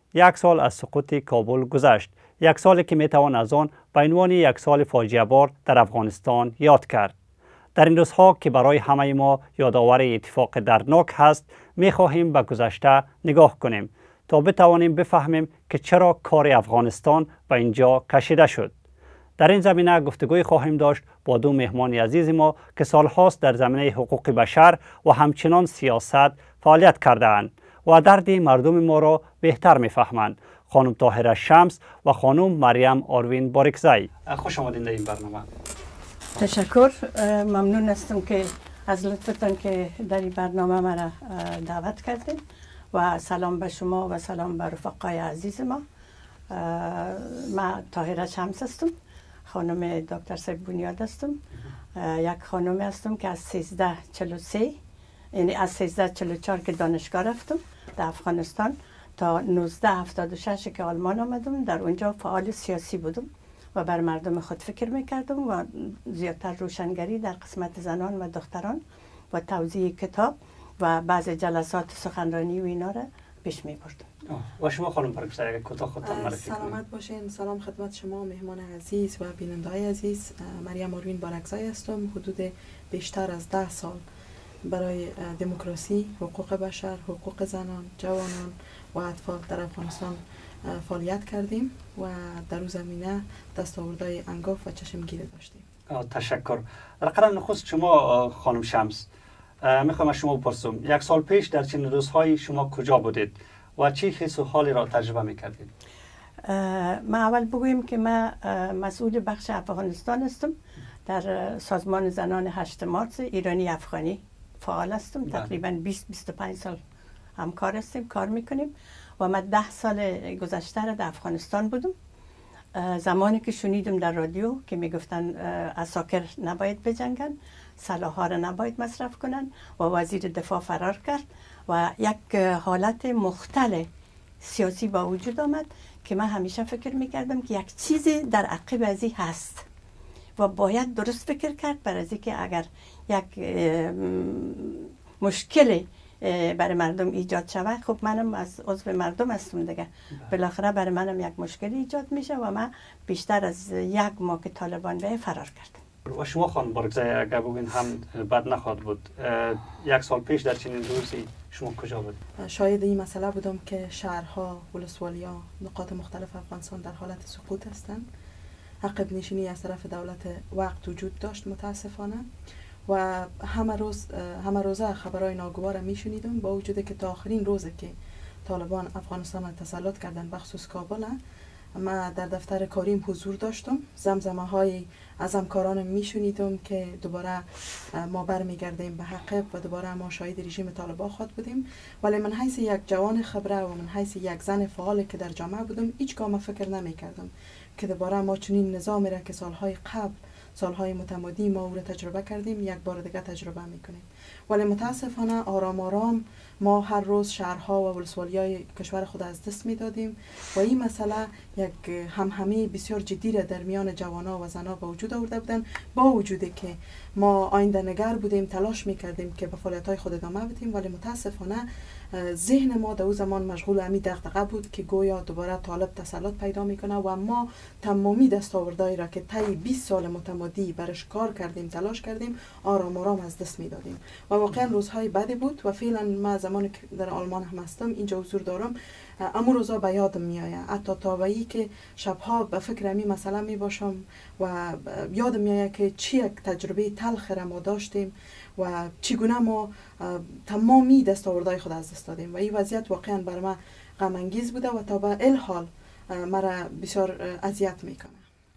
1 سال از سقوط کابل گذشت. 1 سالی که میتوان از آن به عنوان 1 سال فاجعه بار در افغانستان یاد کرد. در این روزها که برای همه ما یادآور اتفاق دردناک هست، میخواهیم به گذشته نگاه کنیم تا بتوانیم بفهمیم که چرا کار افغانستان به اینجا کشیده شد. در این زمینه گفتگوی خواهیم داشت با 2 مهمان عزیز ما که سالهاست در زمینه حقوق بشر و همچنان سیاست فعالیت کرده‌اند و درد مردم ما را بهتر میفهمند. خانم طاهره شمس و خانم مریم آروین باریکزی. خوش آمدین در این برنامه. تشکر. ممنون هستم که از لطفتان که در این برنامه مرا دعوت کردین و سلام به شما و سلام به رفقای عزیز ما. من طاهره شمس هستم، خانم دکتر صاحب بنیاد هستم. یک خانم هستم که از 1343 یعنی از 1344 که دانشگاه رفتم در افغانستان تا 1976 که آلمان آمدم. در اونجا فعال سیاسی بودم و بر مردم خود فکر میکردم و زیادتر روشنگری در قسمت زنان و دختران و توزیع کتاب و بعض جلسات سخنرانی و اینا را پیش میبردم. و شما خانم باریکزی اگه کوتاه خودتان معرفی کنید. سلامت باشین. سلام خدمت شما مهمان عزیز و بیننده‌های عزیز. مریم آروین باریکزی هستم. حدود بیشتر از 10 سال برای دموکراسی، حقوق بشر، حقوق زنان، جوانان و اطفال در افغانستان فعالیت کردیم و در اون زمینه دستاوردهای انگاف و چشمگیر داشتیم. تشکر. در قدم نخست شما خانم شمس، میخوام از شما بپرسم 1 سال پیش در چنین روزهایی شما کجا بودید و چه حس و حالی را تجربه میکردید؟ من اول بگویم که من مسئول بخش افغانستان هستم. در سازمان زنان 8 مارس ایرانی افغانی فعال هستم. تقریبا 20-25 سال همکار هستیم، کار میکنیم و من 10 سال گذشته را در افغانستان بودم. زمانی که شنیدم در رادیو که میگفتن عساکر نباید بجنگن، سلاح‌ها را نباید مصرف کنن و وزیر دفاع فرار کرد و یک حالت مختلف سیاسی با وجود آمد که من همیشه فکر میکردم که یک چیزی در عقب از این هست و باید درست فکر کرد برای از که اگر یک مشکل برای مردم ایجاد شود، خب منم از عضو مردم هستم دیگه، بالاخره برای منم یک مشکل ایجاد میشه و من بیشتر از 1 ماه که طالبان به فرار کردم. و شما خانم باریکزی اگر بگین هم بد نخواهد بود، 1 سال پیش در چنین روزی شما کجا بود؟ شاید این مسئله بودم که شهرها، ولسوالی‌ها، نقاط مختلف افغانستان در حالت سقوط هستند. عقب نشینی از طرف دولت وقت وجود داشت متاسفانه و همه روزه خبرهای ناگوار میشنیدم، با وجود که تا آخرین روزه که طالبان افغانستان را تسلط کردن بخصوص کابل، من در دفتر کاریم حضور داشتم. زمزمه های از همکارانم میشنیدم که دوباره ما برمیگردیم به حقیقت و دوباره ما شاهد رژیم طالبان خود بودیم، ولی من حیث یک جوان خبره و من حیث یک زن فعال که در جامعه بودم هیچگاه فکر نمیکردم که دوباره ما چنین نظامی را که سالهای قبل، سالهای متمادی ما او را تجربه کردیم، یک بار دیگه تجربه میکنیم. ولی متاسفانه آرام آرام ما هر روز شهرها و ولسوالی‌های کشور خود از دست میدادیم و این مسئله یک همهمه بسیار جدی را در میان جوانا و زنا به وجود آورده بودن، با وجودی که ما آینده نگر بودیم، تلاش میکردیم که به فعالیت‌های خود ادامه بدیم، ولی متاسفانه ذهن ما در اون زمان مشغول همین دغدغه بود که گویا دوباره طالب تسلط پیدا میکنه و ما تمامی دستاوردهایی را که طی 20 سال متمادی برش کار کردیم، تلاش کردیم، آرام آرام از دست میدادیم و واقعا روزهای بدی بود و فعلا ما زمانی که در آلمان هم هستم، اینجا حضور دارم، اما روزا به یادم میآید، حتی تابعی که شبها به فکر همین مسئله می باشم و یادم میآید که چی یک تجربه تلخ را ما داشتیم و چگونه ما تمامی دستاوردهای خود از دست دادیم و این وضعیت واقعا بر من غم انگیز بوده و تا به الحال مرا بسیار اذیت میکنه.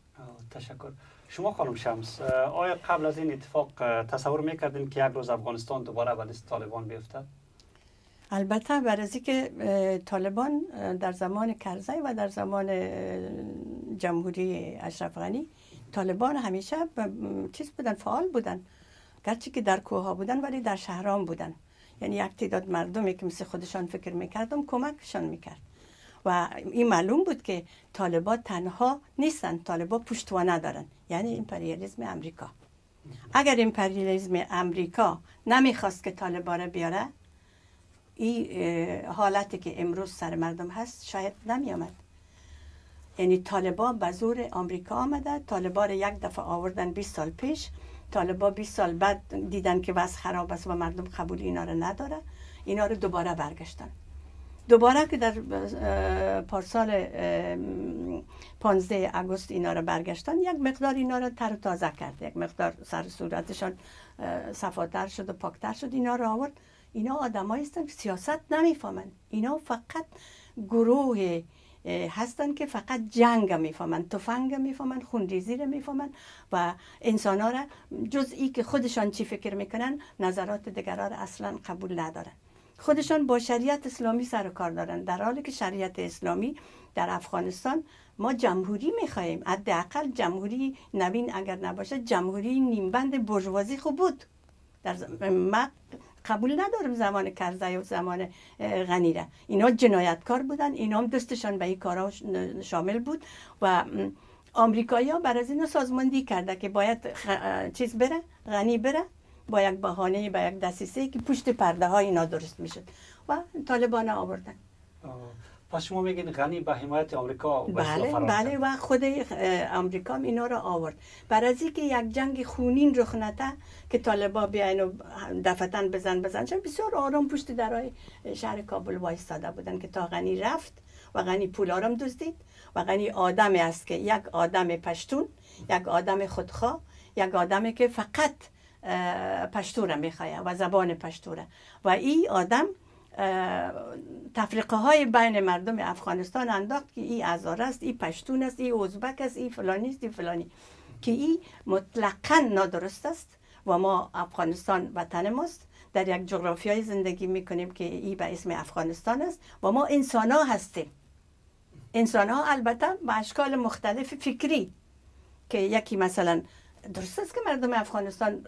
تشکر. شما خانم شمس، آیا قبل از این اتفاق تصور میکردین که یک روز افغانستان دوباره به دست طالبان بیفتد؟ البته برای که طالبان در زمان کرزی و در زمان جمهوری اشرف غنی، طالبان همیشه چیز بودن، فعال بودن، گرچه که در کوه بودن ولی در شهران بودن. یعنی یک تعداد مردمی که مثل خودشان فکر میکردم کمکشان میکرد و این معلوم بود که طالبان تنها نیستن، طالبان پشتوانه دارن، یعنی امپریالیسم امریکا. اگر امپریالیسم امریکا نمیخواست که طالبان را بیاره، این حالتی که امروز سر مردم هست شاید نمی آمد. یعنی طالبان به زور آمریکا آمده، طالبان یک دفعه آوردن 20 سال پیش، طالبان 20 سال بعد دیدن که وضع خراب است و مردم قبول اینا رو نداره، اینا رو دوباره برگشتن. دوباره که در پارسال 15 آگوست اینا رو برگشتن، یک مقدار اینا رو تر و تازه کرد، یک مقدار سر صورتشان صفاتر شد و پاکتر شد، اینا رو آورد. اینا آدمایی هستند که سیاست نمیفهمند، اینا فقط گروه هستند که فقط جنگ میفهمند، تفنگ میفهمند، خونریزی رو میفهمند و انسان ها را جز ای که خودشان چی فکر میکنن نظرات دیگران را اصلا قبول ندارن. خودشان با شریعت اسلامی سر و کار دارن، در حالی که شریعت اسلامی در افغانستان ما جمهوری میخواهیم، حداقل جمهوری نوین اگر نباشه جمهوری نیمبند بورژوازی خوب بود. ما قبول ندارم زمان کرزی و زمان غنی را، اینا جنایتکار بودن، اینا هم دستشان به این کارا شامل بود و آمریکایی ها بر از اینو سازماندهی کرده که باید چیز بره، غنی بره با یک بهانه، با یک دسیسه که پشت پرده ها اینا درست میشد و طالبان آوردن. پس شما میگین غنی به حمایت آمریکا بله و خود آمریکا اینا رو آورد برای از اینکه یک جنگ خونین رخ نده که طالبان بیاین و دفتن بزن چون بسیار آرام پشت درای شهر کابل وایستاده بودن که تا غنی رفت و غنی پول آرام دزدید و غنی آدمی است که یک آدم پشتون، یک آدم خودخواه، یک آدمی که فقط پشتوره میخواه و زبان پشتوره و این آدم تفریقه های بین مردم افغانستان انداخت که این هزاره است، این پشتون است، این ازبک است، این فلانی است، این فلانی، که این مطلقاً نادرست است و ما افغانستان وطن ماست، در یک جغرافیای زندگی میکنیم که این به اسم افغانستان است و ما انسان ها هستیم. انسان ها البته به اشکال مختلف فکری که یکی مثلا درست است که مردم افغانستان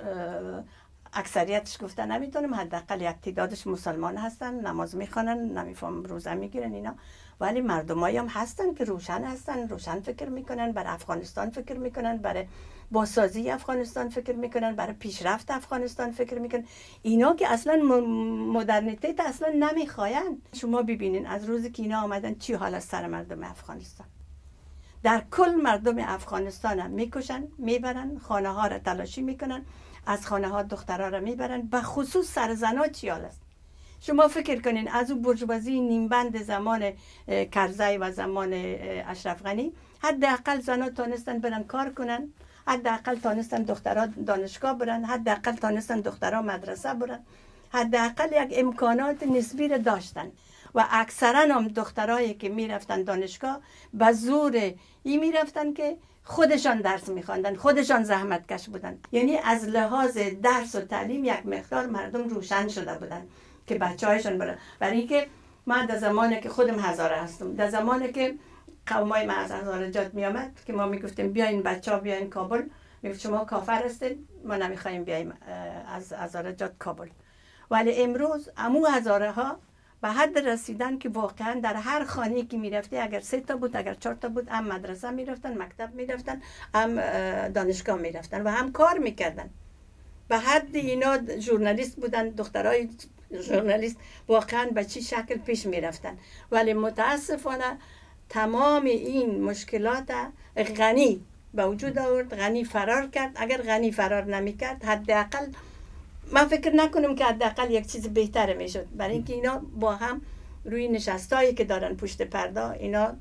اکثریتش گفتن نمیتونم، حداقل یک تعدادش مسلمان هستن، نماز میخوانن، نمیفهم روزه میگیرن اینا، ولی مردمایی هم هستن که روشن هستن، روشن فکر میکنن، برای افغانستان فکر میکنن، برای بازسازی افغانستان فکر میکنن، برای پیشرفت افغانستان فکر میکنن. اینا که اصلا مدرنیته اصلا نمیخواین. شما ببینین از روزی که اینا آمدن چی حال است سر مردم افغانستان. در کل مردم افغانستان هم میکشن، میبرن، خانه ها را تلاشی میکنن، از خانه ها دخترها را میبرن، به خصوص سر زنا چی حال است. شما فکر کنین از اون بورژوازی نیمبند زمان کرزی و زمان اشرف غنی حداقل زنا تانستن برن کار کنن، حداقل تانستن دخترها دانشگاه برن، حداقل تانستن دخترها مدرسه برن، حداقل یک امکانات نسبی را داشتن و اکثرا هم دخترایی که میرفتن دانشگاه به زور این میرفتن که خودشان درس میخواندن، خودشان زحمت کش بودن. یعنی از لحاظ درس و تعلیم یک مقدار مردم روشن شده بودن که بچه‌هایشان برن. برای اینکه من در زمانی که خودم هزاره هستم، در زمانی که قومای ما از هزاره جات میامد که ما میگفتیم بیاین بچه‌ها بیاین کابل، میگفت شما کافر هستید، ما نمیخوایم بیایم از هزاره جات کابل. ولی امروز امو هزاره ها به حد رسیدن که واقعا در هر خانه‌ای که میرفتی اگر 3 تا بود اگر 4 تا بود، هم مدرسه میرفتن، مکتب میرفتن، هم دانشگاه میرفتن و هم کار میکردن. به حد اینا ژورنالیست بودن، دخترای ژورنالیست واقعا به چی شکل پیش میرفتن. ولی متاسفانه تمام این مشکلات غنی به وجود آورد، غنی فرار کرد. اگر غنی فرار نمیکرد حداقل من فکر نکنم که حداقل یک چیز بهتر میشد، برای اینکه اینا با هم روی نشستایی که دارن پشت پرده اینا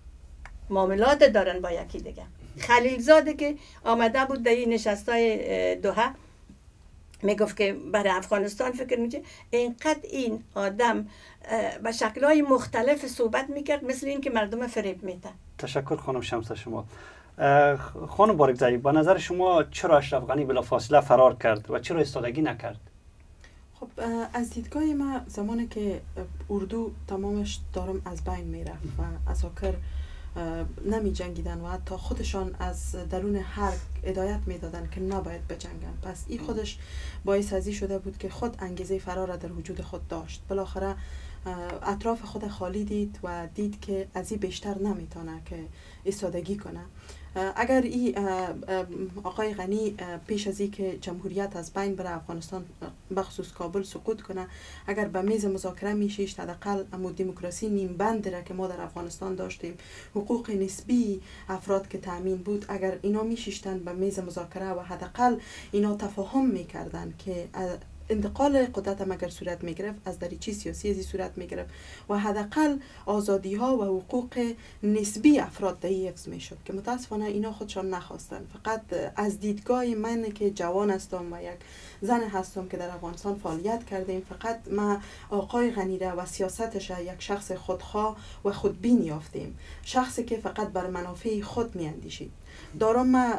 معاملات دارن با یکی دیگه. خلیلزاده که آمده بود در این نشستای دوحه میگفت که برای افغانستان فکر میشه، اینقدر این آدم به شکل‌های مختلف صحبت میکرد مثل این که مردم فریب میدن. تشکر خانم شمس شما. خانم بارکزایی، به نظر شما چرا اشرف غنی بلافاصله فرار کرد و چرا ایستادگی نکرد؟ خب از دیدگاه ما زمانی که اردو تمامش دارم از بین میرفت و اساکر نمی جنگیدن و حتی خودشان از درون حرب هدایت میدادن که نباید بجنگن، پس این خودش باعث ازی شده بود که خود انگیزه فرار در وجود خود داشت. بالاخره اطراف خود خالی دید و دید که از این بیشتر نمیتونه که ایستادگی کنه. اگر این آقای غنی پیش از این که جمهوریت از بین بره، افغانستان بخصوص کابل سقوط کنه، اگر به میز مذاکره میشیشت، حداقل امو دموکراسی نیم بند را که ما در افغانستان داشتیم، حقوق نسبی افراد که تامین بود، اگر اینا میشیشتن به میز مذاکره و حداقل اینا تفاهم میکردن که انتقال قدرت هم اگر صورت میگرفت از دریچه سیاسی ازی صورت میگرفت و حداقل آزادی ها و حقوق نسبی افراد دهی حفظ میشد، که متاسفانه اینا خودشان نخواستن. فقط از دیدگاه من که جوان هستم و یک زن هستم که در افغانستان فعالیت کردیم، فقط ما آقای غنی را و سیاستش یک شخص خودخواه و خودبین یافتیم، شخصی که فقط بر منافع خود میاندیشید. دارم ما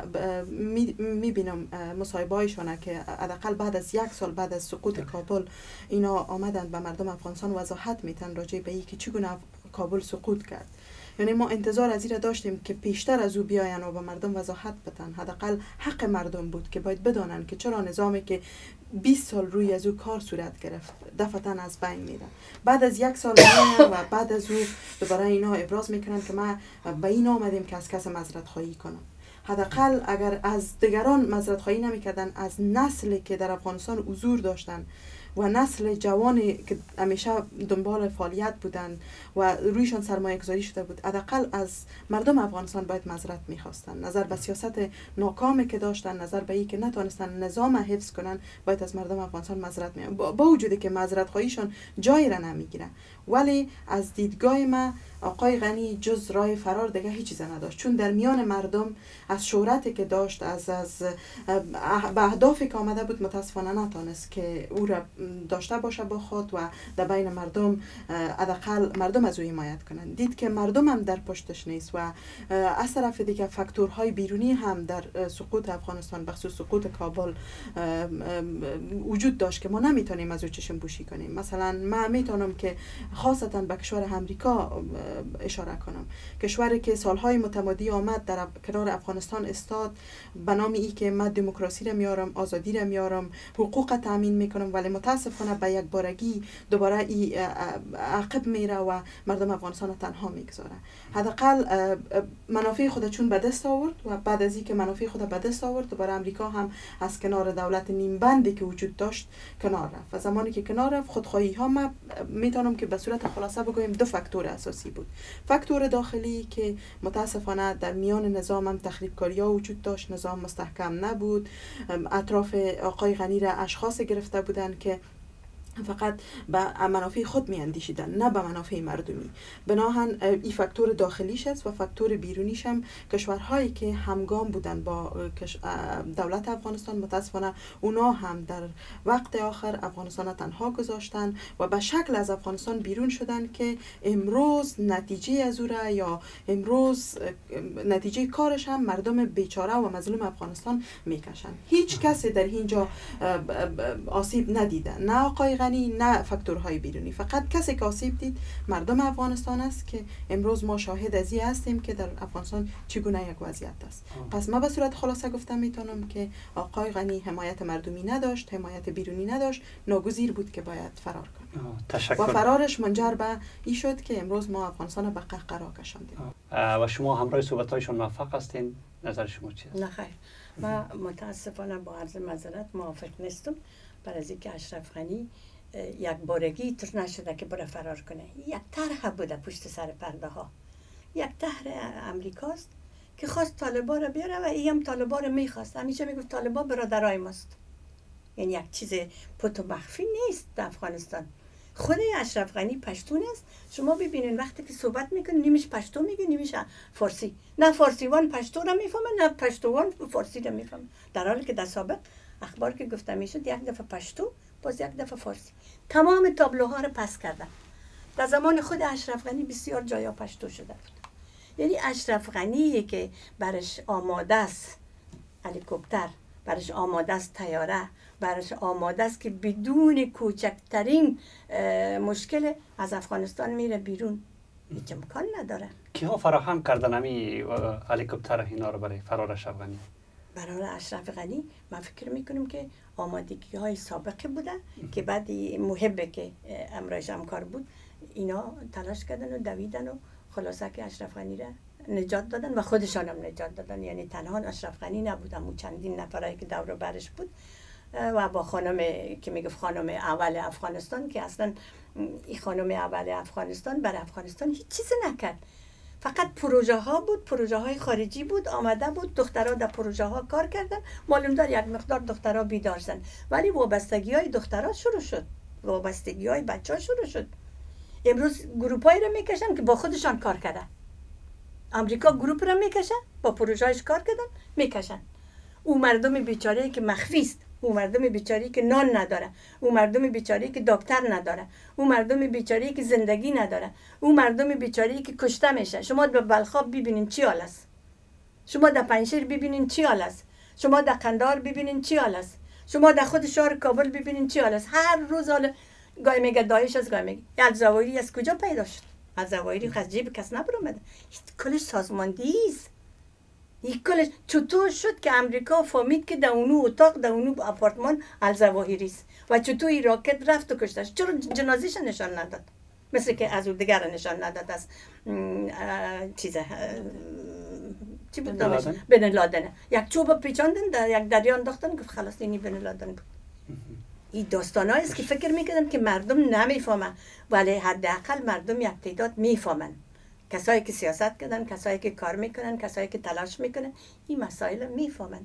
میبینم مصاحبه هایشانه که حداقل بعد از 1 سال بعد از سقوط کابل اینا آمدن به مردم افغانستان وضاحت میتن راجع به این که چگونه کابل سقوط کرد. یعنی ما انتظار از این را داشتیم که پیشتر از او بیاین و به مردم وضاحت بدن. حداقل حق مردم بود که باید بدانن که چرا نظامی که 20 سال روی از او کار صورت گرفت دفعتاً از بین میره. بعد از 1 سال میاین و بعد از او دوباره اینا ابراز میکنن که ما به این آمدیم که از کس معذرت خواهی کنم. حداقل اگر از دیگران معذرت خواهی نمیکردن، از نسلی که در افغانستان حضور داشتن و نسل جوانی که همیشه دنبال فعالیت بودن و رویشان سرمایه گذاری شده بود، حداقل از مردم افغانستان باید معذرت میخواستن. نظر به سیاست ناکامی که داشتن، نظر به اینکه نتونستن نظام حفظ کنن، باید از مردم افغانستان معذرت میخواستن، با وجودی که معذرت خواهیشان جایی را نمیگیره. ولی از دیدگاه ما آقای غنی جز راه فرار دیگه هیچ چیز نداشت، چون در میان مردم از شهرتی که داشت، از به اهدافی که آمده بود، متاسفانه نتونست که او را داشته باشه با خود و در بین مردم حداقل مردم از او حمایت کنند. دید که مردم هم در پشتش نیست و از طرف دیگه فاکتورهای بیرونی هم در سقوط افغانستان بخصوص سقوط کابل وجود داشت که ما نمیتونیم از او چشم پوشی کنیم. مثلا من میتونم که خاصتا به کشور امریکا اشاره کنم، کشوری که سالهای متمادی آمد در کنار افغانستان استاد به نام ای که من دموکراسی را میارم، آزادی را میارم، حقوق تامین میکنم، ولی متاسفانه به یک بارگی دوباره ای عقب میره و مردم افغانستان تنها میگذاره. حداقل منافع خود چون به دست آورد و بعد از اینکه منافع خود به دست آورد، دوباره امریکا هم از کنار دولت نیم بندی که وجود داشت کنار رفت. و زمانی که کنار رفت، خودخواهی ها ما میتونم که به صورت خلاصه بگویم 2 فاکتور اساسی بود. فاکتور داخلی که متاسفانه در میان نظام هم تخریبکاری ها وجود داشت، نظام مستحکم نبود، اطراف آقای غنی را اشخاص گرفته بودند که فقط به منافع خود می اندیشیدن، نه به منافع مردمی. بناهن این فاکتور داخلیش است و فاکتور بیرونیش هم کشورهایی که همگام بودن با دولت افغانستان، متاسفانه اونا هم در وقت آخر افغانستان تنها گذاشتن و به شکل از افغانستان بیرون شدن که امروز نتیجه از او را یا امروز نتیجه کارش هم مردم بیچاره و مظلوم افغانستان میکشن. هیچ کسی در اینجا آسیب ندیده، نه آقای غنی نه فاکتورهای بیرونی. فقط کسی که آسیب دید مردم افغانستان است که امروز ما شاهد از این هستیم که در افغانستان چگونه یک وضعیت است. پس ما به صورت خلاصه گفتم میتونم که آقای غنی حمایت مردمی نداشت، حمایت بیرونی نداشت، ناگزیر بود که باید فرار کنه. تشکر. و فرارش منجر به این شد که امروز ما افغانستان به قهقرا کشاندیم. و شما همراه صحبت‌هایشون موافق هستین؟ نظر شما چیست؟ نه خیر، من متاسفانه با عرض معذرت موافق نیستم، برای از اینکه اشرف غنی یک بارگی طور نشده که بره فرار کنه. یک طرح بوده پشت سر پرده ها، یک طرح امریکاست که خواست طالبا رو بیاره و این هم طالبا رو میخواست. همیشه میگفت طالبا برادرای ماست، یعنی یک چیز پت و مخفی نیست در افغانستان. خود اشرف غنی پشتون است. شما ببینین وقتی که صحبت میکنه نیمش پشتو میگه نیمش فارسی، نه فارسیوان پشتو رو میفهمه نه پشتوان فارسی رو میفهمه، در حالی که در سابق اخبار که گفته میشد یک دفعه پشتو باز یک دفعه فارسی. تمام تابلوها رو پس کردن. در زمان خود اشرف غنی بسیار جایا پشتو شده بود. یعنی اشرف غنی که برش آماده است هلیکوپتر، برش آماده است طیاره، برش آماده است که بدون کوچکترین مشکل از افغانستان میره بیرون، هیچ امکان نداره. کیها فراهم کردن همی هلیکوپتر اینا رو برای فرار اشرف غنی؟ برای اشرف غنی من فکر میکنم که آمادگی های سابقه بوده که بعد محبه که امرایش همکار بود اینا تلاش کردن و دویدن و خلاصه که اشرف غنی را نجات دادن و خودشان هم نجات دادن. یعنی تنها اشرف غنی نبود، اون چندین نفرایی که دور و برش بود و با خانم که میگفت خانم اول افغانستان، که اصلا این خانم اول افغانستان برای افغانستان هیچ چیزی نکرد، فقط پروژه ها بود، پروژه های خارجی بود، آمده بود دخترها در پروژه ها کار کردن، معلوم دار یک مقدار دخترها بیدار شدن، ولی وابستگی های دخترها شروع شد، وابستگی های بچه ها شروع شد. امروز گروپ هایی را میکشن که با خودشان کار کردن. امریکا گروپ را میکشن، با پروژه هایش کار کردن میکشن. او مردم بیچاره که مخفی است، او مردم بیچاره که نان نداره، او مردم بیچاره که دکتر نداره، او مردم بیچاره که زندگی نداره، او مردم بیچاره که کشته میشه. شما در بلخاب ببینین چی حال است، شما در پنجشیر ببینین چی حال است، شما در قندهار ببینین چی حال است، شما در خود شهر کابل ببینین چی حال است. هر روز حال گاهی میگه داعش از، گاهی میگه الزوایری از کجا پیدا شد؟ الزوایری از جیب کس نبرومده، کلش سازماندهی است. این کلش چطور شد که امریکا فهمید که در اونو اتاق، در اونو آپارتمان الزواهری است و چطور این راکت رفت و کشتش؟ چرا جنازیش نشان نداد؟ مثل که از او دیگر نشان نداد از چیزه چی بود نامش؟ بن لادن. یک چوب پیچاندن در یک دریا انداختن، گفت خلاص اینی بن لادن بود. این داستانایی است که فکر میکردن که مردم نمیفهمن، ولی حداقل مردم یک تعداد میفهمن. کسایی که سیاست کردن، کسایی که کار میکنن، کسایی که تلاش میکنن، این مسائل میفهمن.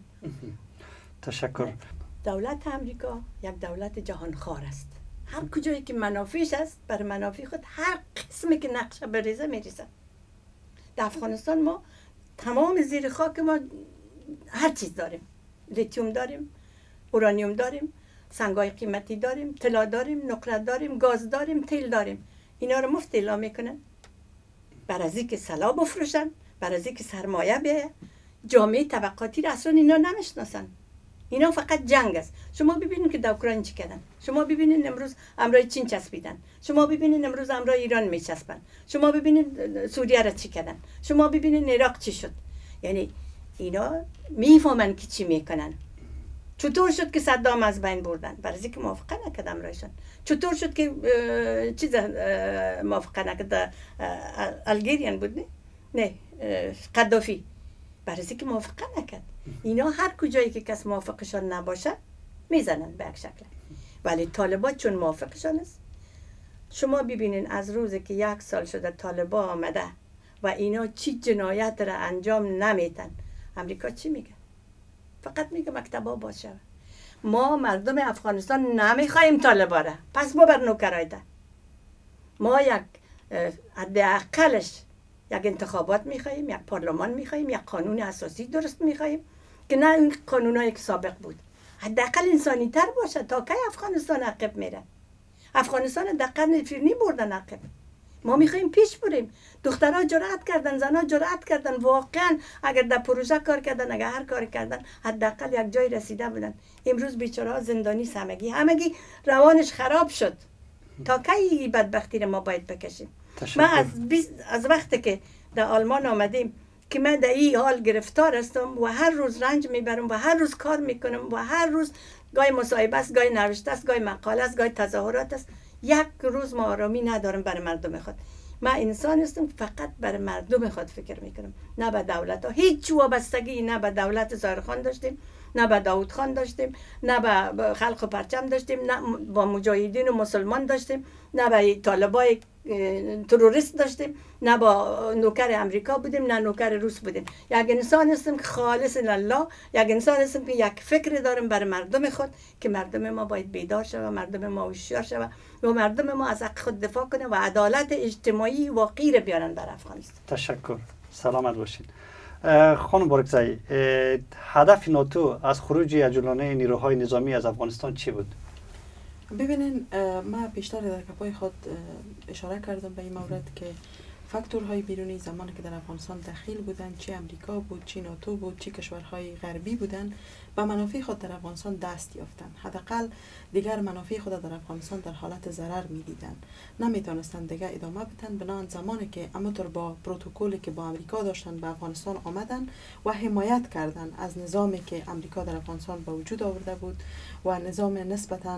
تشکر. دولت امریکا یک دولت جهانخوار است. هر کجایی که منافعش است، بر منافع خود هر قسمی که نقشه بریزه میریزه. در افغانستان ما تمام زیر خاک ما هر چیز داریم. لیتیوم داریم، اورانیوم داریم، سنگای قیمتی داریم، طلا داریم، نقره داریم، گاز داریم، تیل داریم. اینا رو مفت اعلام میکنن. برای از اینکه سلاح بفروشن، برای از اینکه سرمایه بیایه. جامعه طبقاتی را اصلا اینا نمیشناسن. اینا فقط جنگ است. شما ببینید که در اوکراین چی کردن، شما ببینید امروز امرای چین چسبیدن، شما ببینید امروز امرای ایران میچسبن، شما ببینید سوریه را چی کردن، شما ببینید عراق چی شد. یعنی اینا میفهمن که چی میکنن. چطور شد که صدام از بین بردن؟ برای اینکه موافقه نکرد امرایشان. چطور شد که چیز موافقه نکرد؟ الگریان بود نه قدافی. برای اینکه موافقه نکرد. اینا هر کجایی که کس موافقشان نباشه میزنن به یک شکل. ولی طالبان چون موافقشان است، شما ببینین از روزی که 1 سال شده طالبان آمده و اینا چی جنایت را انجام نمیتن، امریکا چی میگه؟ فقط میگه مکتبا باشه. ما مردم افغانستان نمیخوایم طالبان را، پس ما بر نوکرای ده. ما یک حداقلش یک انتخابات میخوایم، یک پارلمان میخوایم، یک قانون اساسی درست میخوایم که نه این قانونایی که سابق بود. حداقل انسانی تر باشه. تا کی افغانستان عقب میره؟ افغانستان در قرن فرنی بردن عقب. ما میخوایم پیش بریم. دخترها جرأت کردن، زنها جرأت کردن، واقعا اگر در پروژه کار کردن، اگر هر کار کردن، حداقل یک جای رسیده بودن. امروز بیچاره‌ها زندانی همگی روانش خراب شد. تا کی بدبختی رو ما باید بکشیم؟ ما از وقتی که در آلمان آمدیم که من در این حال گرفتار هستم و هر روز رنج میبرم و هر روز کار میکنم و هر روز گاهی مصاحبه است، گاهی نوشته است، گاهی مقاله است، گاهی تظاهرات است. یک روز ما آرامی ندارم برای مردم خود. من انسان هستم فقط برای مردم خود فکر میکنم، نه به دولت ها. هیچ وابستگی نه به دولت ظاهرخان داشتیم، نه به داود خان داشتیم، نه به خلق و پرچم داشتیم، نه با مجاهدین و مسلمان داشتیم، نه به طالبای تروریست داشتیم، نه با نوکر امریکا بودیم، نه نوکر روس بودیم. یک انسان هستم که خالص لله، یک انسان هستم که یک فکر دارم برای مردم خود که مردم ما باید بیدار شود، مردم ما هوشیار شود و مردم ما از حق خود دفاع کنه و عدالت اجتماعی واقعی را بیارن در افغانستان. تشکر. سلامت باشین. خانم بارکزئی، هدف ناتو از خروج عجولانه نیروهای نظامی از افغانستان چی بود؟ ببینین، من بیشتر در کپای خود اشاره کردم به این مورد که فاکتورهای بیرونی زمانی که در افغانستان دخیل بودند، چی امریکا بود، چی ناتو بود، چی کشورهای غربی بودند، به منافع خود در افغانستان دست یافتند. حداقل دیگر منافع خود در افغانستان در حالت ضرر می‌دیدند. نمی‌تونستند دیگر ادامه بدن. بنابراین زمانی که همونطور با پروتکلی که با امریکا داشتن به افغانستان آمدن و حمایت کردند از نظامی که امریکا در افغانستان به وجود آورده بود و نظام نسبتاً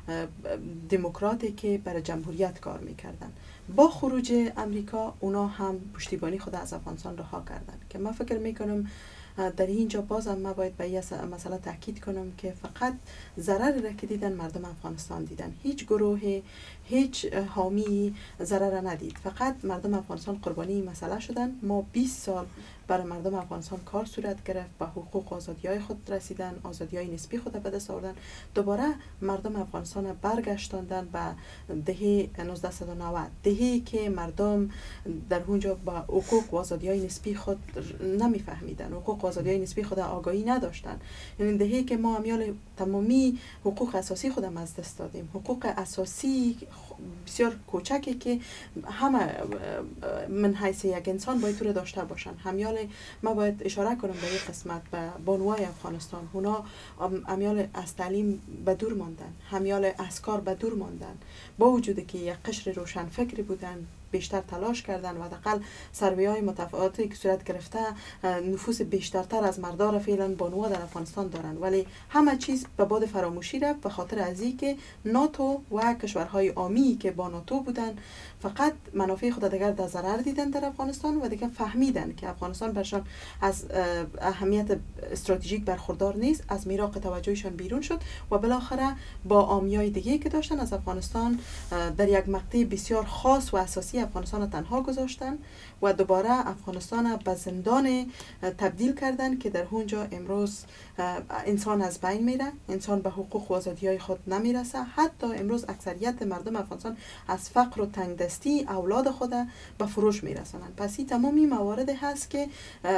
دموکراتی که برای جمهوریت کار میکردن. با خروج امریکا اونا هم پشتیبانی خود از افغانستان رها کردن که من فکر میکنم در اینجا بازم من باید به یه مسئله تاکید کنم که فقط ضرر را که دیدن مردم افغانستان دیدن، هیچ گروه هیچ حامی ضرر ندید، فقط مردم افغانستان قربانی این مسئله شدن. ما 20 سال برای مردم افغانستان کار صورت گرفت، به حقوق آزادی‌های خود رسیدن، آزادی‌های نسبی خود به دست آوردن، دوباره مردم افغانستان برگشتاندن به دهه 1990، دهه‌ای که مردم در اونجا با حقوق و آزادی‌های نسبی خود نمی‌فهمیدن، حقوق و آزادی‌های نسبی خود آگاهی نداشتن. یعنی دهه‌ای که ما امیال تمامی حقوق اساسی خودم از دست دادیم، حقوق اساسی بسیار کوچکی که همه من حیث یک انسان باید تو داشته باشن. همیال ما باید اشاره کنم به یک قسمت به بانوای افغانستان، اونا همیال از تعلیم به دور ماندن، همیال از کار به دور ماندن، با وجودی که یک قشر روشن فکری بودن، بیشتر تلاش کردن و حداقل سروی‌های متفاوتی که صورت گرفته نفوس بیشترتر از مردار فعلا بانوها در افغانستان دارن، ولی همه چیز به باد فراموشی رفت به خاطر از اینکه ناتو و کشورهای عامی که با ناتو بودن فقط منافع خود دیگر در ضرر دیدن در افغانستان و دیگه فهمیدن که افغانستان برشان از اهمیت استراتژیک برخوردار نیست، از میراق توجهشان بیرون شد و بالاخره با عامیای دیگه که داشتن از افغانستان در یک مقطع بسیار خاص و اساسی افغانستان تنها گذاشتن و دوباره افغانستان به زندان تبدیل کردن که در اونجا امروز انسان از بین میره، انسان به حقوق و آزادی‌های خود نمیرسه. حتی امروز اکثریت مردم افغانستان از فقر و تنگدستی اولاد خود به فروش میرسونن. پس این تمامی مواردی هست که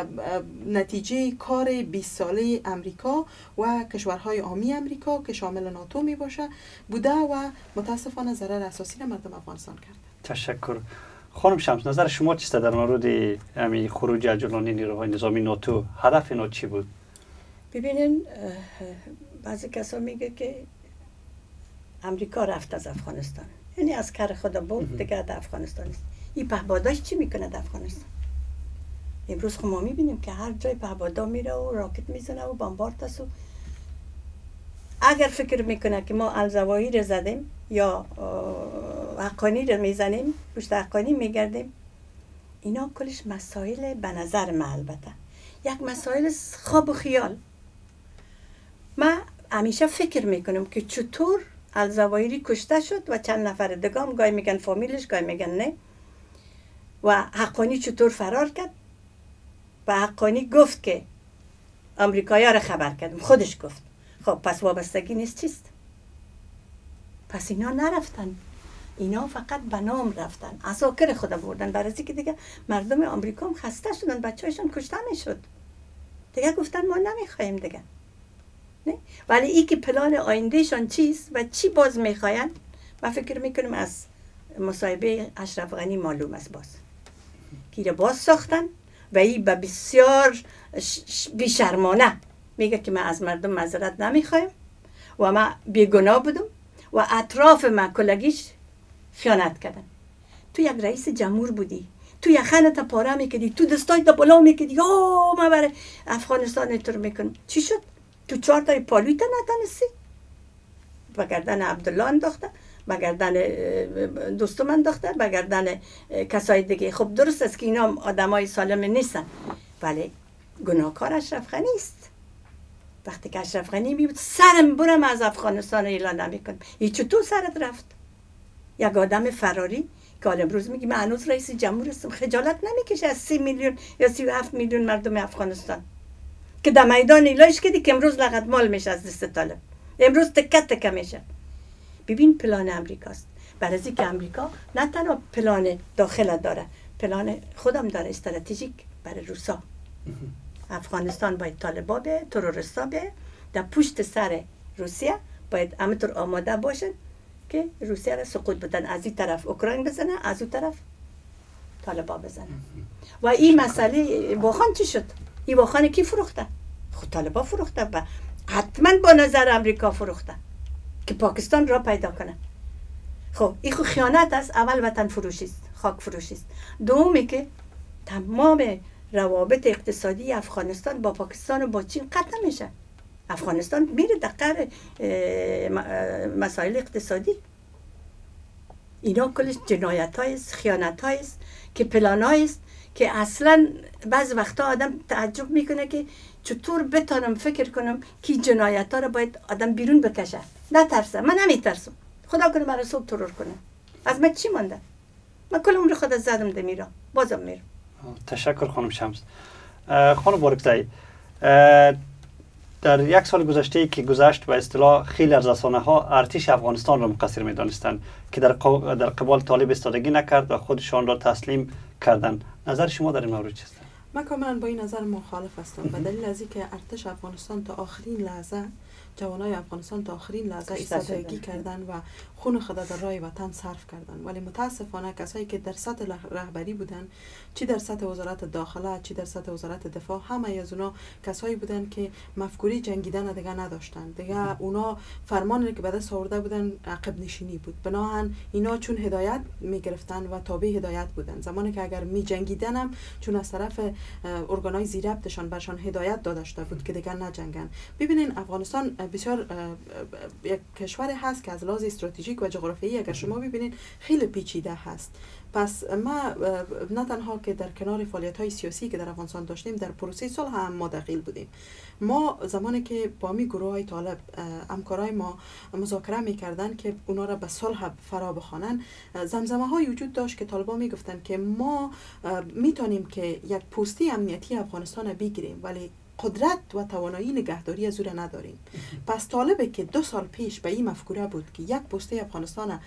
نتیجه کار 20 ساله امریکا و کشورهای عامی امریکا که شامل ناتو می باشه بوده و متاسفانه ضرر اساسی را مردم افغانستان کرد. تشکر. خانم شمس، نظر شما چیست در مورد همین خروج عجولانه نیروهای نظامی ناتو؟ هدف اینا چی بود؟ ببینین، بعضی کسا میگه که امریکا رفت از افغانستان، یعنی از کار خود بود دیگه در افغانستان است. این پهپاداش چی میکنه در افغانستان؟ امروز خب ما میبینیم که هر جای پهپادا میره و راکت میزنه و بمبارد است. اگر فکر میکنه که ما الزواهیر زدیم یا حقانی رو میزنیم، پشت حقانی میگردیم، اینا کلش مسائل به نظر من البته یک مسائل خواب و خیال. من همیشه فکر میکنم که چطور الزوایری کشته شد و چند نفر دگام، گاهی میگن فامیلش گاهی میگن نه، و حقانی چطور فرار کرد و حقانی گفت که امریکایی‌ها را خبر کردم، خودش گفت. خب پس وابستگی نیست چیست؟ پس اینا نرفتن، اینا فقط به نام رفتن، عساکر خود بردن، برای اینکه دیگه مردم آمریکا هم خسته شدن، بچه‌هاشون کشته میشد دیگه، گفتن ما نمیخوایم دیگه. نه؟ ولی این که پلان آیندهشان چیست و چی باز میخواین، من فکر میکنم از مصاحبه اشرف غنی معلوم است باز که باز ساختن و این به بسیار بیشرمانه میگه که من از مردم معذرت نمیخوایم و من بیگناه بودم و اطراف من کلگیش خیانت کردن. تو یک رئیس جمهور بودی، تو یخنت پاره میکردی، تو دستای تا بالا میکردی، ما برای افغانستان اینطور میکنم. چی شد؟ تو 4 تا پالویت نتانستی؟ با گردن عبدالله انداخته، با گردن دوستم انداخته، با گردن کسای دیگه. خب درست است که اینا آدمای سالم نیستن، ولی گناهکار اشرف غنی است. وقتی که اشرف غنی میبود سرم برم از افغانستان اعلان نمیکنم، این چطور سرت رفت؟ یک آدم فراری که حالا امروز میگی من هنوز رئیس جمهور هستم، خجالت نمیکشه از 30 میلیون یا 37 میلیون مردم افغانستان که در میدان ایلاش کردی که امروز لغت مال میشه از دست طالب، امروز تکه تکه میشه. ببین پلان امریکاست، برای اینکه امریکا نه تنها پلان داخل داره، پلان خودم داره استراتژیک برای روسا. افغانستان باید طالبا به تروریستا به در پشت سر روسیه باید همینطور آماده باشن که روسیه را سقوط بدن، از این طرف اوکراین بزنه، از اون طرف طالبا بزنه. و این مسئله واخان چی شد؟ این واخان کی فروخته؟ خود طالبا فروخته و حتما با نظر امریکا فروخته که پاکستان را پیدا کنه. خب این خود خیانت است. اول وطن فروشی است، خاک فروشی است. دومی که تمام روابط اقتصادی افغانستان با پاکستان و با چین قطع میشه. افغانستان میره در قعر مسائل اقتصادی. اینا کلش جنایت هایست، خیانت هایست که پلان هایست که اصلا بعض وقتا آدم تعجب میکنه که چطور بتانم فکر کنم که جنایت ها رو باید آدم بیرون بکشه. نترسم، من نمیترسم. خدا کنه مرا صبح ترور کنه، از من چی مانده؟ من کل عمر خود زدم ده میرم، بازم میرم. تشکر خانم شمس. خانم بارکزئی، در یک سال گذشته که گذشت به اصطلاح خیلی از رسانه ها ارتش افغانستان را مقصر می دانستند که در قبال طالب ایستادگی نکرد و خودشان را تسلیم کردند. نظر شما در این مورد چیست؟ من کاملا با این نظر مخالف هستم. به دلیل از اینکه ارتش افغانستان تا آخرین لحظه، جوانای افغانستان تا آخرین لحظه ایستادگی کردن و خون خود در راه وطن صرف کردن، ولی متاسفانه کسایی که در سطح رهبری بودن، چی در سطح وزارت داخله چی در سطح وزارت دفاع، همه از اونا کسایی بودن که مفکوری جنگیدن دیگه نداشتن. دیگه اونا فرمانی که به دست آورده بودن عقب نشینی بود. بناهن اینا چون هدایت میگرفتن و تابع هدایت بودن، زمانی که اگر می جنگیدن هم چون از طرف ارگانای زیربطشان برشان هدایت داده شده بود که دیگه نجنگن. ببینین افغانستان بسیار یک کشور هست که از لحاظ استراتژیک و جغرافیایی اگر شما ببینید خیلی پیچیده هست. پس ما نه تنها که در کنار فعالیت‌های سیاسی که در افغانستان داشتیم، در پروسه صلح هم ما دخیل بودیم. ما زمانی که با می گروه‌های طالب همکارای ما مذاکره می‌کردن که اونا را به صلح فرا بخوانن، زمزمه‌های وجود داشت که طالبان میگفتن که ما میتونیم که یک پستی امنیتی افغانستان بگیریم ولی قدرت و توانایی نگهداری از او نداریم. پس طالبه که 2 سال پیش به این مفکوره بود که یک پسته افغانستان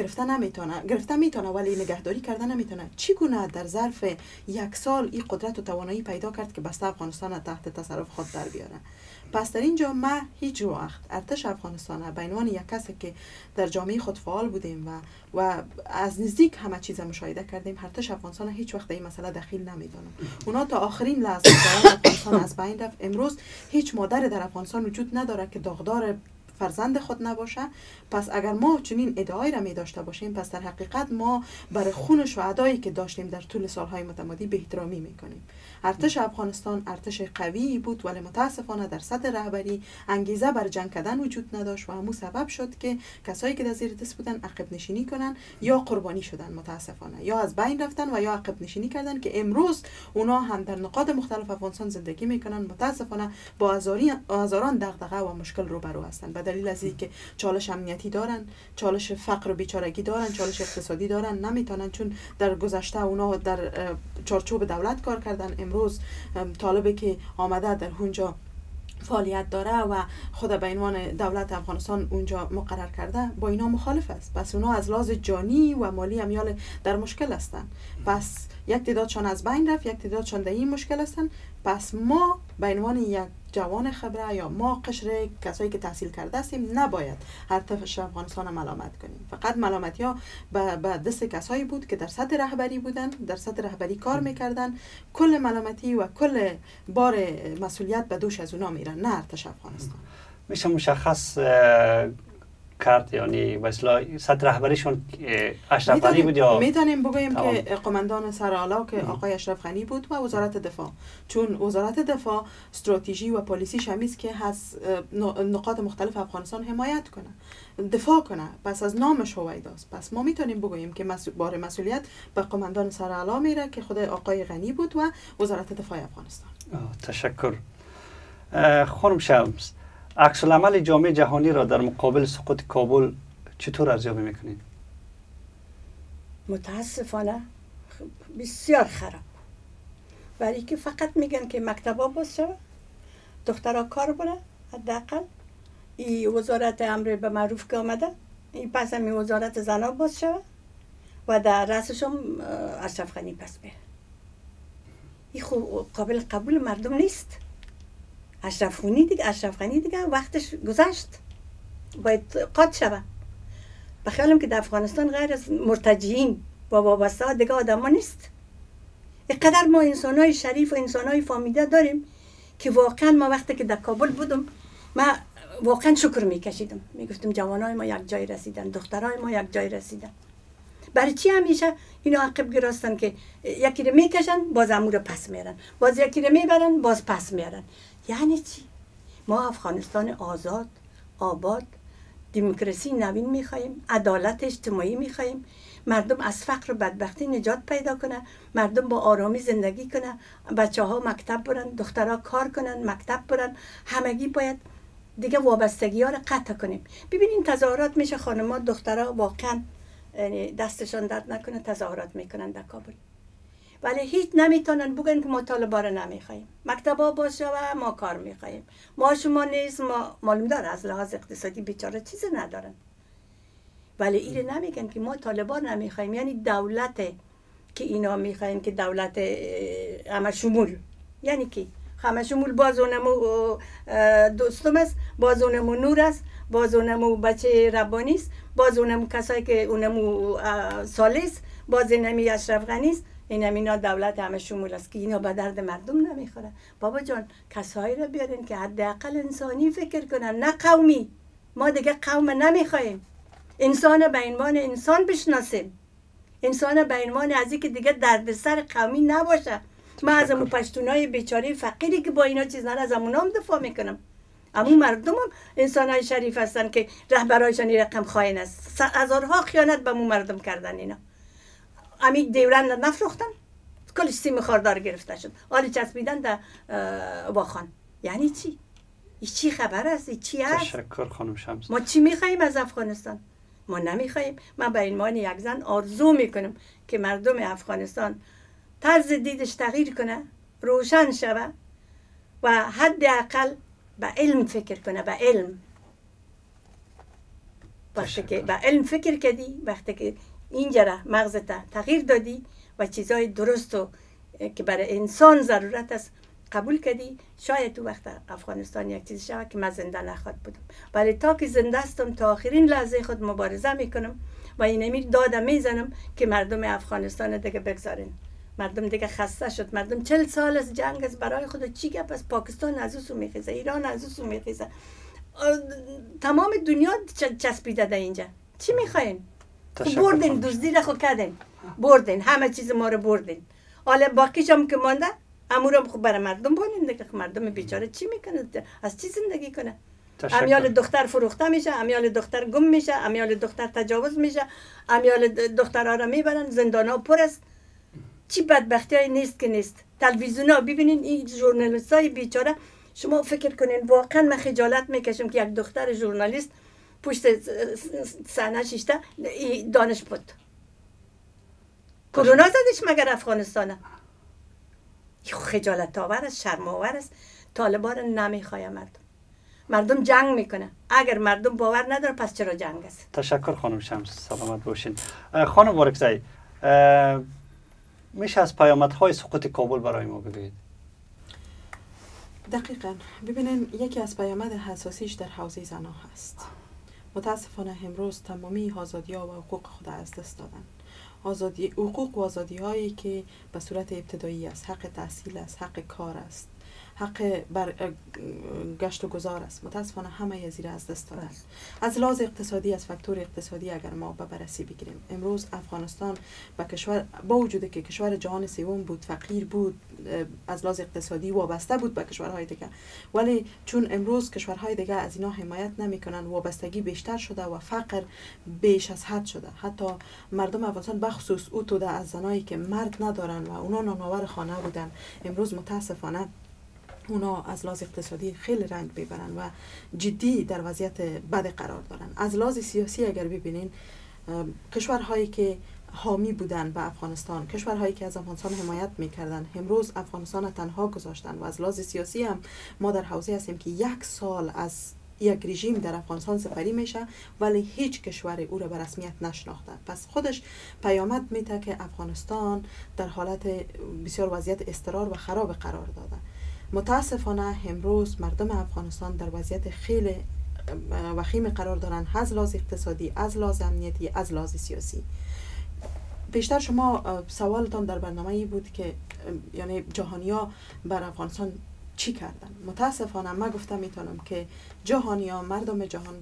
گرفته میتونه ولی نگهداری کرده نمیتونه، چگونه در ظرف 1 سال این قدرت و توانایی پیدا کرد که بسته افغانستان تحت تصرف خود در بیاره. پس در اینجا ما هیچ وقت ارتش افغانستان به عنوان یک کسی که در جامعه خود فعال بودیم و از نزدیک همه چیز مشاهده کردیم، ارتش افغانستان هیچ وقت این مسئله دخیل نمیدونم. اونا تا آخرین لحظه در افغانستان از بین رفت. امروز هیچ مادر در افغانستان وجود نداره که داغدار فرزند خود نباشه. پس اگر ما چنین ادعایی را می داشته باشیم، پس در حقیقت ما برای خون شهدایی که داشتیم در طول سالهای متمادی به احترامی میکنیم. ارتش افغانستان ارتش قوی بود ولی متاسفانه در سطح رهبری انگیزه بر جنگ کردن وجود نداشت و همون سبب شد که کسایی که در زیر دست بودن عقب نشینی کنن یا قربانی شدن، متاسفانه یا از بین رفتن و یا عقب نشینی کردن که امروز اونا هم در نقاط مختلف افغانستان زندگی میکنن، متاسفانه با هزاران دغدغه و مشکل روبرو هستند. به دلیل از اینکه چالش امنیتی دارن، چالش فقر و بیچارگی دارن، چالش اقتصادی دارن، نمیتونن چون در گذشته اونا در چارچوب دولت کار کردن. امروز طالبی که آمده در اونجا فعالیت داره و خود به عنوان دولت افغانستان اونجا مقرر کرده، با اینا مخالف است. پس اونا از لحاظ جانی و مالی امیال در مشکل هستن. پس یک تعدادشان از بین رفت، یک تعدادشان در این مشکل هستن. پس ما به عنوان یک جوان خبره یا ما قشر کسایی که تحصیل کرده هستیم نباید ارتش افغانستان ملامت کنیم. فقط ملامتی ها به دست کسایی بود که در سطح رهبری بودن، در سطح رهبری کار میکردن. کل ملامتی و کل بار مسئولیت به دوش از اونا میرن، نه ارتش افغانستان. میشه مشخص کرد یعنی به اصطلاح سطح رهبریشون اشرف غنی بود یا میتونیم بگوییم که قماندان سرآلا که آقای اشرف غنی بود و وزارت دفاع، چون وزارت دفاع استراتژی و پالیسی شمیز که هست نقاط مختلف افغانستان حمایت کنه، دفاع کنه، پس از نامش هویداست. پس ما میتونیم بگوییم که بار مسئولیت به قماندان سرآلا میره که خود آقای غنی بود و وزارت دفاع افغانستان. تشکر. خانم شمس، عکس العمل جامعه جهانی را در مقابل سقوط کابل چطور ارزیابی میکنید؟ متاسفانه بسیار خراب. برای که فقط میگن که مکتبا باز شود، دخترها کار برن، حداقل این وزارت امر به معروف که آمده، این پس هم وزارت زنها باز شود و در رأسش هم اشرف غنی پس بره. این خوب قابل قبول مردم نیست. اشرف غنی دیگه وقتش گذشت، باید قاط شود. بخیالم که در افغانستان غیر از مرتجعین و وابسته ها دیگه آدم ها نیست. اینقدر ما انسان های شریف و انسان های فامیده داریم که واقعا ما وقتی که در کابل بودم ما واقعا شکر میکشیدم، میگفتم جوانای ما یک جای رسیدن، دخترای ما یک جای رسیدن. برای چی همیشه اینا عقب گراستن که یکی رو میکشن باز امور پس میرن، باز یکی رو میبرن باز پس میرن؟ یعنی چی؟ ما افغانستان آزاد، آباد، دموکراسی نوین میخواهیم، عدالت اجتماعی میخواهیم، مردم از فقر و بدبختی نجات پیدا کنه، مردم با آرامی زندگی کنه، بچه ها مکتب برن، دخترها کار کنن، مکتب برن. همگی باید دیگه وابستگی ها رو قطع کنیم. ببینین تظاهرات میشه، خانم‌ها دخترها واقعا یعنی دستشان درد نکنه تظاهرات میکنن در کابل، ولی هیچ نمیتونن بگن که ما طالبا رو نمیخوایم. مکتبا باشه و ما کار میخوایم. ما شما نیست، ما معلوم داره از لحاظ اقتصادی بیچاره چیزی ندارن، ولی ایره نمیگن که ما طالبا نمیخوایم. یعنی دولت که اینا میخوایم که دولت همه شمول، یعنی کی همه شمول، باز اونمو دوستم است، باز اونمو نور است، باز اونمو بچه ربانی است، باز اونمو کسایی که اونمو سالیس، باز اینمی اشرف غنی است. اینا دولت همه شمول است که اینا به درد مردم نمیخوره. بابا جان کسایی رو بیارین که حداقل انسانی فکر کنن، نه قومی. ما دیگه قوم نمیخوایم، انسان به عنوان انسان بشناسیم، انسان به عنوان از اینکه دیگه دردسر قومی نباشه. من از امو پشتونای بیچاره فقیری که با اینا چیز نداره از امونام دفاع میکنم. امو مردم هم انسانای شریف هستن که رهبرایشان این رقم خائن است. هزارها خیانت به امو مردم کردن اینا. امی دیورن نفروختن، کلش سیم خاردار گرفته شد، حالی چسبیدن در واخان. یعنی چی؟ این چی خبر است؟ این چی است؟ تشکر خانم شمس. ما چی میخواییم از افغانستان؟ ما نمیخواییم. من به عنوان یک زن آرزو میکنم که مردم افغانستان طرز دیدش تغییر کنه، روشن شوه و حداقل به علم فکر کنه. به علم وقتی که به علم فکر کردی، وقتی که اینجا مغزت تغییر دادی و چیزای درست و که برای انسان ضرورت است قبول کردی، شاید تو وقت افغانستان یک چیز شود که من زنده نخواد بودم. ولی تا که زنده هستم تا آخرین لحظه خود مبارزه میکنم و اینمی داده میزنم که مردم افغانستان دیگه بگذارین. مردم دیگه خسته شد. مردم 40 سال از جنگ است، برای خود چی گپ است؟ پاکستان از اوسو میخیزه، ایران از اوسو میخیزه، تمام دنیا چسبیده در اینجا. چی میخواین؟ بردین دزدی را خود کردین، بردین همه چیز ما رو بردین. حالا باقیش هم که مانده امورم خوب برای مردم بانین دیگه. مردم بیچاره چی میکنه؟ از چی زندگی کنه؟ امیال دختر فروخته میشه، امیال دختر گم میشه، امیال دختر تجاوز میشه، امیال دخترها را میبرن، زندانها پر است. چی بدبختی های نیست که نیست. تلویزیون ها ببینین این ژورنالیست های بیچاره. شما فکر کنین واقعا من خجالت میکشم که یک دختر ژورنالیست پشت صحنه شیشته دانش بود. کرونا زدش مگر افغانستانه؟ خجالت آور است، شرم آور است. طالبان رو نمیخواه مردم جنگ میکنه. اگر مردم باور نداره پس چرا جنگ است؟ تشکر خانم شمس، سلامت باشین. خانم بارکزی، میشه از پیامدهای سقوط کابل برای ما بگویید؟ دقیقاً. ببینین یکی از پیامد حساسیش در حوزه زنان هست. متاسفانه امروز تمامی آزادی‌ها و حقوق خود از دست دادن. حقوق و آزادی هایی که به صورت ابتدایی است، حق تحصیل است، حق کار است، حق بر گشت و گذار است، متاسفانه همه از زیر از دست داده است. از لحاظ اقتصادی، از فاکتور اقتصادی اگر ما به بررسی بگیریم، امروز افغانستان با کشور با وجودی که کشور جهان سوم بود، فقیر بود، از لحاظ اقتصادی وابسته بود به کشورهای دیگه، ولی چون امروز کشورهای دیگه از اینا حمایت نمیکنن، وابستگی بیشتر شده و فقر بیش از حد شده. حتی مردم افغانستان بخصوص او توده از زنایی که مرد ندارن و اونا نانآور خانه بودن، امروز متاسفانه اونا از لحاظ اقتصادی خیلی رنج میبرن و جدی در وضعیت بد قرار دارن. از لحاظ سیاسی اگر ببینین، کشورهایی که حامی بودن به افغانستان، کشورهایی که از افغانستان حمایت میکردن، امروز افغانستان تنها گذاشتن و از لحاظ سیاسی هم ما در حوزه هستیم که 1 سال از یک رژیم در افغانستان سپری میشه ولی هیچ کشور او را به رسمیت نشناخته. پس خودش پیامد میده که افغانستان در حالت بسیار وضعیت اضطرار و خراب قرار داده. متاسفانه امروز مردم افغانستان در وضعیت خیلی وخیم قرار دارن، از لحاظ اقتصادی، از لحاظ امنیتی، از لحاظ سیاسی. بیشتر شما سوالتان در برنامه ای بود که یعنی جهانیا بر افغانستان چی کردن. متاسفانه من گفتم میتونم که جهانیا، مردم جهان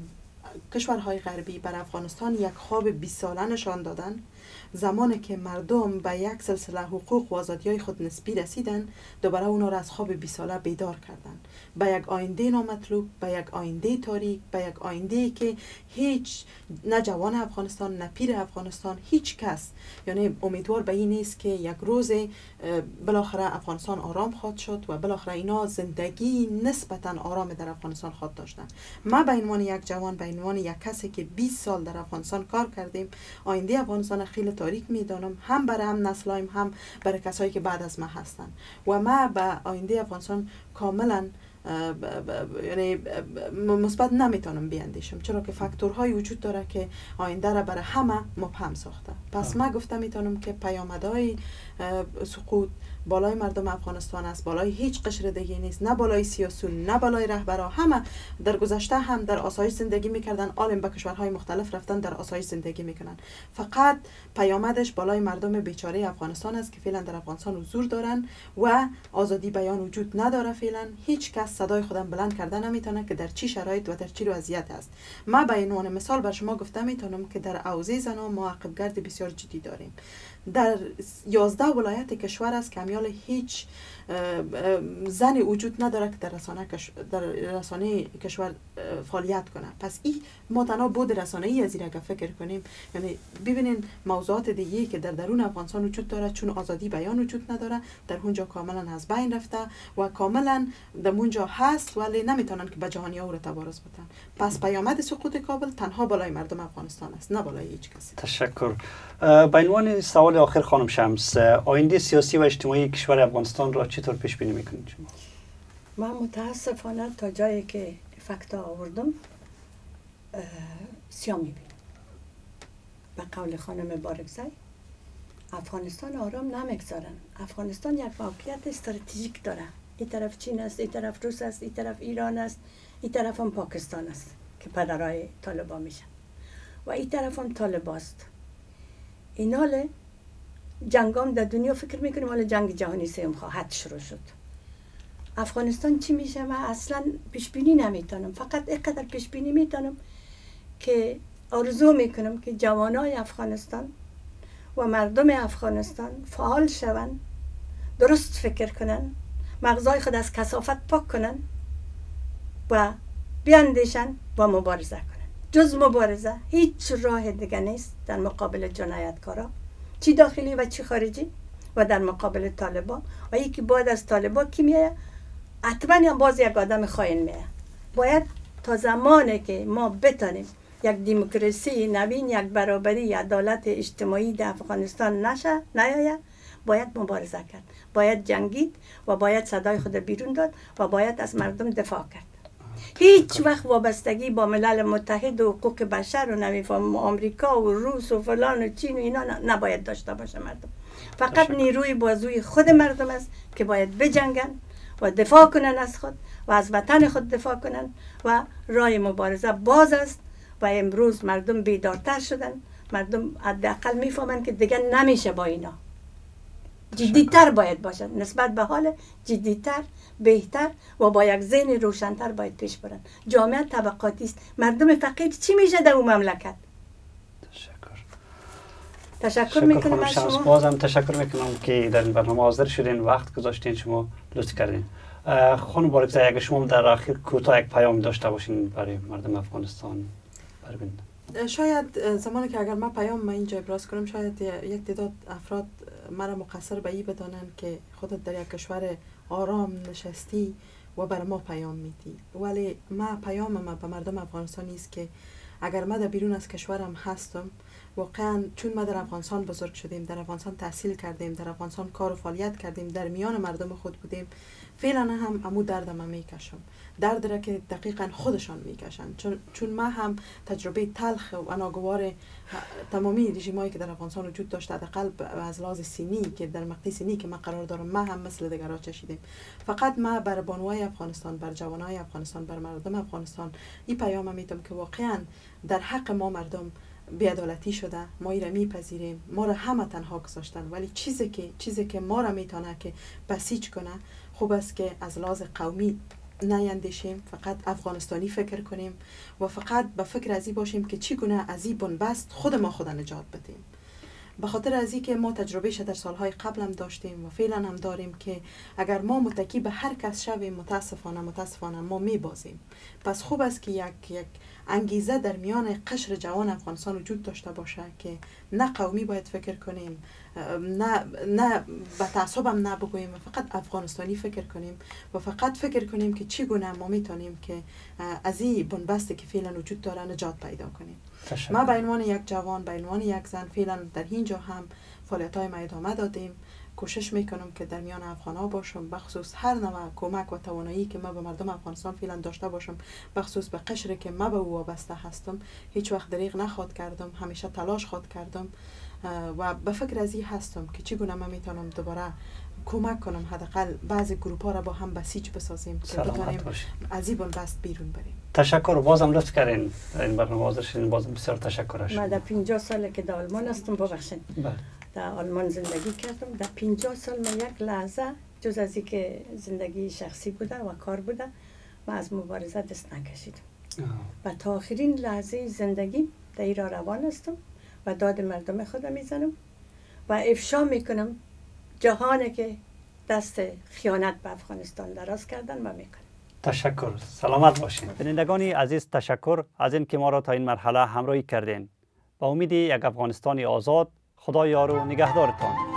کشورهای غربی بر افغانستان یک خواب 20 ساله نشان دادن. زمانی که مردم به یک سلسله حقوق و آزادی‌های خود نسبی رسیدن، دوباره اونا را از خواب 20 ساله بیدار کردن به یک آینده نامطلوب، به یک آینده تاریک، به یک آینده که هیچ نه جوان افغانستان نه پیر افغانستان، هیچ کس یعنی امیدوار به این نیست که یک روز بالاخره افغانستان آرام خواهد شد و بالاخره اینا زندگی نسبتا آرام در افغانستان خواهد داشتن. ما به عنوان یک جوان، به عنوان یک کسی که 20 سال در افغانستان کار کردیم، آینده افغانستان خیلی تاریک میدانم، هم برای هم نسلایم، هم برای کسایی که بعد از ما هستن. و ما به آینده افغانستان کاملا یعنی مثبت نمیتونم بیاندیشم، چرا که فاکتورهای وجود داره که آینده را برای همه مبهم ساخته. پس ما گفته میتونم که پیامدهای سقوط بالای مردم افغانستان است، بالای هیچ قشر دیگه نیست، نه بالای سیاسیون نه بالای رهبرا. همه در گذشته هم در آسایش زندگی میکردن، عالم به کشورهای مختلف رفتن در آسایش زندگی میکنن. فقط پیامدش بالای مردم بیچاره افغانستان است که فعلا در افغانستان حضور دارن و آزادی بیان وجود نداره. فعلا هیچ کس صدای خودم بلند کرده نمیتونه که در چی شرایط و در چی وضعیت است. ما به عنوان مثال بر شما گفته میتونم که در حوزه زنان ما عقب‌گرد بسیار جدی داریم. در 11 ولایت کشور است که امیال هیچ زنی وجود نداره که در رسانه کشور فعالیت کنه. پس این ما تنها بود رسانه‌ای از این اگه فکر کنیم، یعنی ببینین موضوعات دیگه که در درون افغانستان وجود داره، چون آزادی بیان وجود نداره، در اونجا کاملا از بین رفته و کاملا در اونجا هست ولی نمیتونن که به جهانی‌ها او را تبارز بدن. پس پیامد سقوط کابل تنها بالای مردم افغانستان است، نه بالای هیچ کسی. تشکر. به عنوان سوال آخر خانم شمس، آینده سیاسی و اجتماعی کشور افغانستان را چطور پیش بینی میکنید شما؟ من متاسفانه تا جایی که فکتا آوردم سیاه میبینم. به قول خانم بارکزی افغانستان آرام نمیگذارن. افغانستان یک موقعیت استراتژیک داره. این طرف چین است، این طرف روس است، این طرف ایران است، این طرف هم پاکستان است که پدرای طالبا میشن و این طرف هم طالباست. این حال جنگام در دنیا فکر میکنیم حالا جنگ جهانی سوم خواهد شروع شد. افغانستان چی میشه من اصلا پیش بینی نمیتونم. فقط اینقدر پیش بینی میتونم که آرزو میکنم که جوانای افغانستان و مردم افغانستان فعال شوند، درست فکر کنن، مغزای خود از کثافت پاک کنن و بیاندیشن و مبارزه کنن. جز مبارزه هیچ راه دیگه نیست در مقابل جنایتکارا، چی داخلی و چی خارجی، و در مقابل طالبان. و یکی بعد از طالبان کی میه؟ حتما باز یک آدم خائن میه. باید تا زمانی که ما بتانیم یک دموکراسی نوین، یک برابری، عدالت اجتماعی در افغانستان نیاید، باید مبارزه کرد، باید جنگید و باید صدای خود بیرون داد و باید از مردم دفاع کرد. هیچ وقت وابستگی با ملل متحد و حقوق بشر و نمیفهم آمریکا و روس و فلان و چین و اینا نباید داشته باشه مردم. فقط نیروی بازوی خود مردم است که باید بجنگن و دفاع کنن از خود و از وطن خود دفاع کنن و راه مبارزه باز است. و امروز مردم بیدارتر شدن، مردم حداقل میفهمن که دیگه نمیشه با اینا. جدیتر باید باشن، نسبت به حال جدیتر، بهتر و با یک ذهن روشنتر باید پیش برن. جامعه طبقاتی است. مردم فقیر چی میشه در اون مملکت؟ تشکر میکنم از شما. بازم تشکر میکنم که در این برنامه حاضر شدین، وقت گذاشتین، شما لطف کردین. خانم بارکزی، اگه شما در آخر کوتاه یک پیام داشته باشین برای مردم افغانستان بربین. شاید زمانی که اگر ما پیام ما اینجا ابراز کنم، شاید یک تعداد افراد مرا مقصر به این بدانن که خودت در یک کشور آرام نشستی و بر ما پیام میدی. ولی ما پیام ما به مردم افغانستان است که اگر ما در بیرون از کشورم هستم، واقعا چون ما در افغانستان بزرگ شدیم، در افغانستان تحصیل کردیم، در افغانستان کار و فعالیت کردیم، در میان مردم خود بودیم، فعلا هم امو درد ما میکشم، درد را که دقیقا خودشان میکشن، چون ما هم تجربه تلخ و ناگوار تمامی رژیمایی که در افغانستان وجود داشته، حداقل از لحاظ سینی که در مقطع سینی که ما قرار دارم، ما هم مثل دیگرها چشیدیم. فقط ما بر بانوای افغانستان، بر جوانای افغانستان، بر مردم افغانستان این پیام میتم که واقعا در حق ما مردم بی‌عدالتی شده، ما ایره میپذیریم، ما را همه تنها گذاشتن، ولی چیزی که ما را میتونه که بسیج کنه، خوب است که از لحاظ قومی نیندیشیم، فقط افغانستانی فکر کنیم و فقط به فکر ازی باشیم که چگونه از این بنبست خود ما خود نجات بدیم. به خاطر از اینکه ما تجربهش در سالهای قبل هم داشتیم و فعلا هم داریم که اگر ما متکی به هر کس شویم متاسفانه ما میبازیم. پس خوب است که یک انگیزه در میان قشر جوان افغانستان وجود داشته باشه که نه قومی باید فکر کنیم، نه به تعصب هم نبگوییم و فقط افغانستانی فکر کنیم و فقط فکر کنیم که چگونه ما میتونیم که از این بنبستی که فعلا وجود داره نجات پیدا کنیم. ما به عنوان یک جوان، به عنوان یک زن فعلا در اینجا هم فعالیت‌های ما ادامه دادیم. کوشش میکنم که در میان افغان‌ها باشم، بخصوص هر نوع کمک و توانایی که ما به مردم افغانستان فعلا داشته باشم، بخصوص به قشری که ما به او وابسته هستم، هیچ وقت دریغ نخواد کردم، همیشه تلاش خواد کردم و به فکر از این هستم که چگونه ما میتونم دوباره کمک کنم حداقل بعضی گروپ ها را با هم بسیج بسازیم که بتونیم از این بنبست بیرون بریم. تشکر، بازم لطف کردین این برنامه حاضر شدین، بازم بسیار تشکر از شما. من در 50 ساله که در آلمان هستم، ببخشید در آلمان زندگی کردم. در 50 سال من یک لحظه جز از این که زندگی شخصی بوده و کار بوده و از مبارزه دست نکشیدم و تا آخرین لحظه زندگی در این راه روان هستم و داد مردم خودم میزنم و افشا میکنم جهانی که دست خیانت به افغانستان دراز کردن و میکنم. تشکر، سلامت باشین. بینندگان عزیز، تشکر از این که ما را تا این مرحله همراهی کردین. با امید یک افغانستانی آزاد، خدا یار و نگهدارتان.